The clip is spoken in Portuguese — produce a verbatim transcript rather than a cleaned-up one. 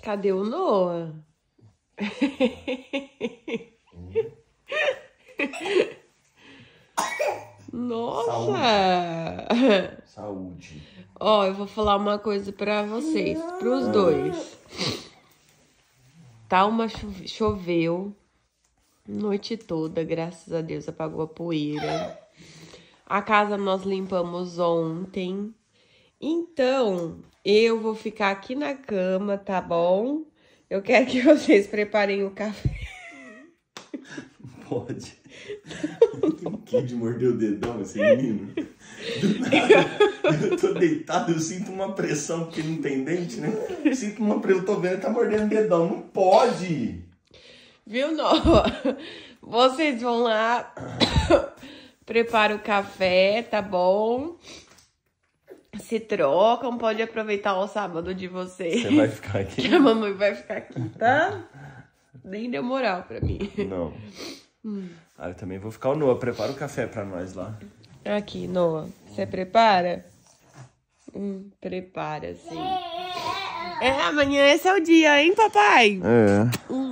Cadê o Noah? Nossa! Saúde. Saúde. Ó, eu vou falar uma coisa pra vocês, pros dois. Tá uma chove... choveu noite toda, graças a Deus apagou a poeira. A casa nós limpamos ontem. Então, eu vou ficar aqui na cama, tá bom? Eu quero que vocês preparem o café. Pode. Que de morder o dedão esse menino? Do nada, eu tô deitado, eu sinto uma pressão porque não tem dente, né? Eu sinto uma pressão, eu tô vendo, ele tá mordendo o dedão. Não pode! Viu, Noah? Vocês vão lá, prepara o café, tá bom? Se trocam, pode aproveitar o sábado de vocês. Você vai ficar aqui? Que a mamãe vai ficar aqui, tá? Nem deu moral pra mim. Não. Hum. Ah, eu também vou ficar o Noah. Prepara o café pra nós lá. Aqui, Noah. Você prepara? Hum, prepara, sim. É, amanhã esse é o dia, hein, papai? É. Hum.